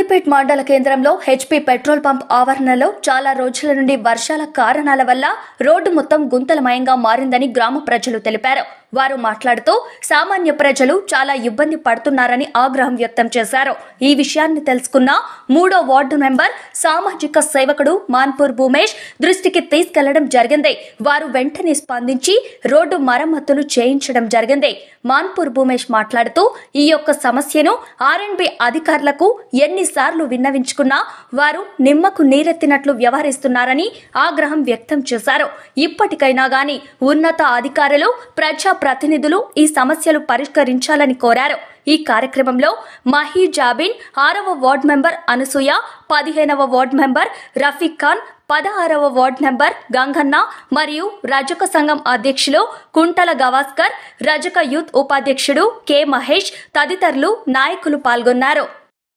సిద్దిపేట్ మండల కేంద్రంలో HP petrol pump ఆవరణలో చాలా రోజుల నుండి వర్షాల కారణాల వల్ల రోడ్డు మొత్తం గుంతలమయంగా మారిందని గ్రామ ప్రజలు తెలిపారు. వారు మాట్లాడుతూ సామాన్య ప్రజలు చాలా ఇబ్బంది పడుతున్నారని ఆగ్రహం వ్యక్తం చేశారు. ఈ విషయాన్ని తెలుసుకున్న 3వ వార్డు మెంబర్ సామాజిక సేవకుడు మాన్పూర్ భూమేష్ దృష్టికి తీసుకెళ్లడం జరిగింది. వారు వెంటనే స్పందించి రోడ్డు మరమ్మతులు చేయించడం జరిగింది. మాన్పూర్ భూమేష్ మాట్లాడుతూ ఈ యొక్క సమస్యను ఆర్ఎండ్బి అధికారులకు ఎన్నిసార్లు విన్నవించుకున్నా వారు నిమ్మకు నీరెత్తినట్లు వ్యవహరిస్తున్నారని ఆగ్రహం వ్యక్తం చేశారు. ఇప్పటికైనా గాని ఉన్నత అధికారులు ప్రజాప్రతినిధులు ఈ సమస్యలు పరిష్కరించాలని కోరారు. ఈ కార్యక్రమంలో మహీ జాబిన్, 6వ వార్డు మెంబర్ అనసూయ, 15వ వార్డు మెంబర్ రఫీక్ ఖాన్, 16వ వార్డు మెంబర్ గంగన్న మరియు రజక సంఘం అధ్యక్షులు కుంటల గవాస్కర్, రజక యూత్ ఉపాధ్యక్షుడు కె మహేష్ తదితరులు నాయకులు పాల్గొన్నారు.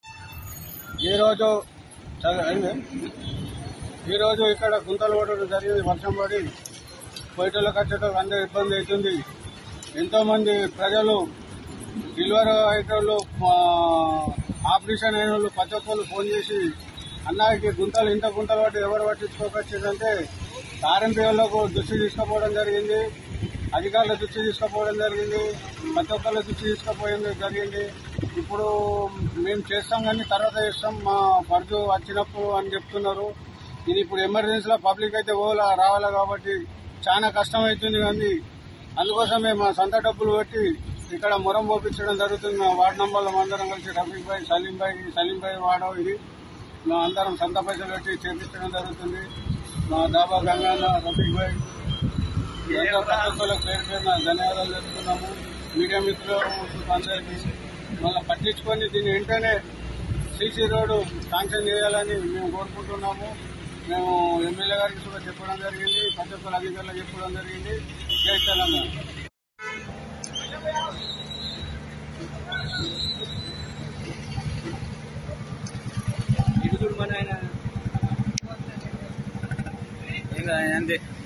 ఈరోజు ఇక్కడ గుంతలు పడడం జరిగింది. వర్షం పడి బయటలో కట్టడం అందరూ ఇబ్బంది అవుతుంది. ఎంతో మంది ప్రజలు డెలివరీ అయ్యేటోళ్ళు, ఆపరేషన్ అయిన వాళ్ళు ప్రతి ఒక్కరు ఫోన్ చేసి అన్నకి గుంతలు ఇంత గుంతలు పట్టి ఎవరు పట్టించుకోకొచ్చిందంటే ఆర్ఎంపీ వాళ్ళకు దృష్టి తీసుకుపోవడం జరిగింది, అధికారుల దృష్టి తీసుకుపోవడం జరిగింది, ప్రతి ఒక్కళ్ళ దృష్టి తీసుకుపోవడం జరిగింది. ఇప్పుడు మేము చేస్తాం కానీ తర్వాత చేస్తాం, మా ఫర్జు వచ్చినప్పుడు అని చెప్తున్నారు. ఇది ఇప్పుడు ఎమర్జెన్సీలో పబ్లిక్ అయితే రావాలి కాబట్టి చాలా కష్టం అవుతుంది. కానీ అందుకోసమే మా సొంత డబ్బులు పెట్టి ఇక్కడ మొరం పోపించడం జరుగుతుంది. మా వార్డు నంబర్లు అందరం కలిసి రఫీక్ భాయ్, సలీం భాయ్ వాడో ఇది మా అందరం సొంత పైసలు పెట్టి చేపించడం జరుగుతుంది. మా దాబా గంగాన్న, రఫీక్ భాయ్ ప్రతి ఒక్కరికి పేరు పేరున ధన్యవాదాలు చెప్తున్నాము. మీడియా మిత్రులు అందరికీ మళ్ళీ పట్టించుకొని దీన్ని వెంటనే సీసీ రోడ్డు శాంక్షన్ చేయాలని మేము కోరుకుంటున్నాము. మేము ఎమ్మెల్యే గారికి కూడా చెప్పడం జరిగింది, ప్రతి ఒక్కరు అధికారులకు చెప్పడం జరిగింది. జై తెలంగాణ. ఇది మన ఆయన అంతే.